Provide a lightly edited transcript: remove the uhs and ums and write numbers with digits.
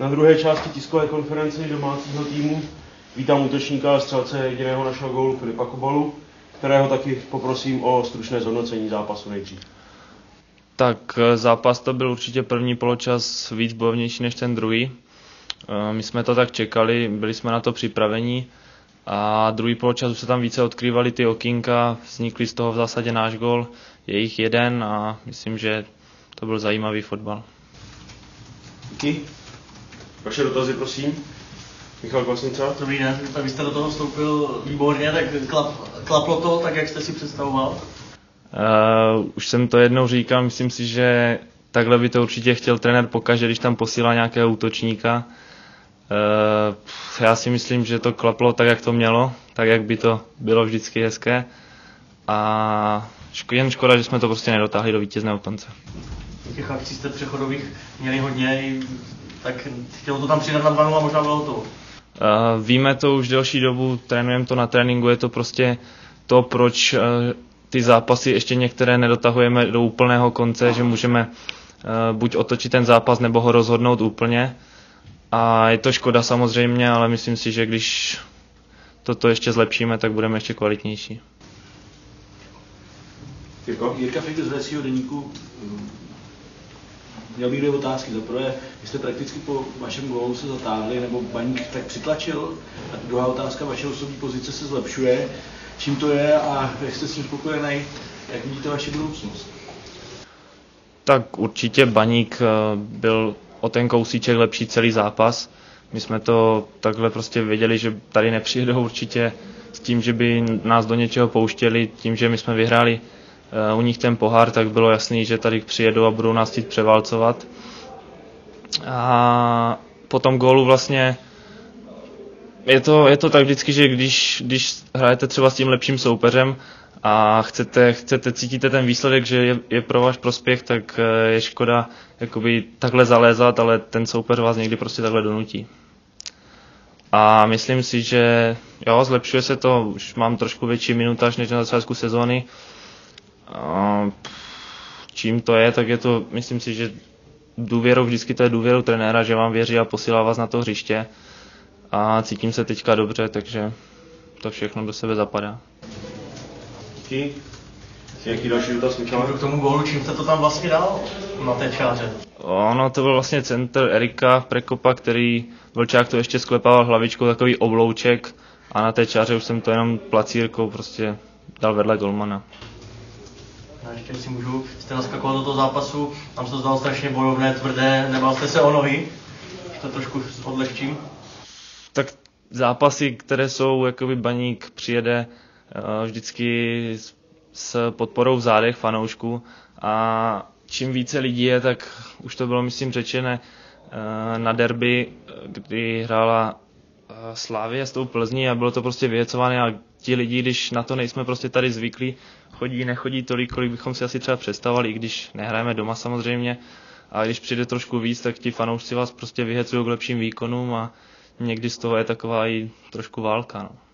Na druhé části tiskové konference domácího týmu vítám útočníka a střelce jediného našeho gólu Filipa Kubalu, kterého taky poprosím o stručné zhodnocení zápasu nejdřív. Tak zápas to byl určitě první poločas víc bojovnější než ten druhý. My jsme to tak čekali, byli jsme na to připraveni a druhý poločas už se tam více odkrývaly ty okýnka, vznikly z toho v zásadě náš gól, je jich jeden a myslím, že to byl zajímavý fotbal. Díky. Vaše dotazy, prosím. Michal Kvasnica. Dobrý den, vy jste do toho vstoupil výborně, tak klaplo to tak, jak jste si představoval? Už jsem to jednou říkal, myslím si, že takhle by to určitě chtěl trenér pokaždé, když tam posílá nějakého útočníka. Já si myslím, že to klaplo tak, jak to mělo, tak, jak by to bylo vždycky hezké. A jen škoda, že jsme to prostě nedotáhli do vítězného konce. Těch akcí jste přechodových měli hodně, tak chtělo to tam přidat na 2-0 a možná bylo hotovo. Víme to už delší dobu, trénujeme to na tréninku, je to prostě to, proč ty zápasy ještě některé nedotahujeme do úplného konce, že můžeme buď otočit ten zápas, nebo ho rozhodnout úplně. A je to škoda samozřejmě, ale myslím si, že když toto ještě zlepšíme, tak budeme ještě kvalitnější. Jirka Fejk z Vecího deníku. Měl bych dvě otázky. Za prvé, jste prakticky po vašem gólu se zatáhli, nebo Baník tak přitlačil? A druhá otázka, vaše osobní pozice se zlepšuje. Čím to je a jak jste s tím spokojený? Jak vidíte vaši budoucnost? Tak určitě Baník byl o ten kousíček lepší celý zápas. My jsme to takhle prostě věděli, že tady nepřijedou určitě s tím, že by nás do něčeho pouštěli. Tím, že my jsme vyhráli u nich ten pohár, tak bylo jasný, že tady přijedou a budou nás chtít převálcovat. A po tom gólu vlastně je to tak vždycky, že když hrajete třeba s tím lepším soupeřem a cítíte ten výsledek, že je pro váš prospěch, tak je škoda jakoby takhle zalézat, ale ten soupeř vás někdy prostě takhle donutí. A myslím si, že jo, zlepšuje se to, už mám trošku větší minutáž než na začátku sezóny. Čím to je, tak je to, myslím si, že důvěrou, vždycky to je důvěrou trenéra, že vám věří a posílá vás na to hřiště. A cítím se teďka dobře, takže to všechno do sebe zapadá. Díky. Jaký další dotaz, Michal? K tomu gólu, čím jste to tam vlastně dal na té čáře? Ono to byl vlastně centr Erika Prekopa, který Vlčák to ještě sklepával hlavičkou, takový oblouček a na té čáře už jsem to jenom placírkou prostě dal vedle golmana. A ještě si můžu, jste naskakoval do toho zápasu, tam se to zdalo strašně bojovné, tvrdé, nebál jste se o nohy? To trošku odlehčím. Tak zápasy, které jsou, jakoby Baník přijede vždycky s podporou v zádech fanoušků a čím více lidí je, tak už to bylo, myslím, řečené na derby, kdy hrála Slavia s tou Plzní a bylo to prostě vyhecované a ti lidi, když na to nejsme prostě tady zvyklí, nechodí tolik, kolik bychom si asi třeba představovali, i když nehrajeme doma samozřejmě, a když přijde trošku víc, tak ti fanoušci vás prostě vyhecují k lepším výkonům a někdy z toho je taková i trošku válka. No.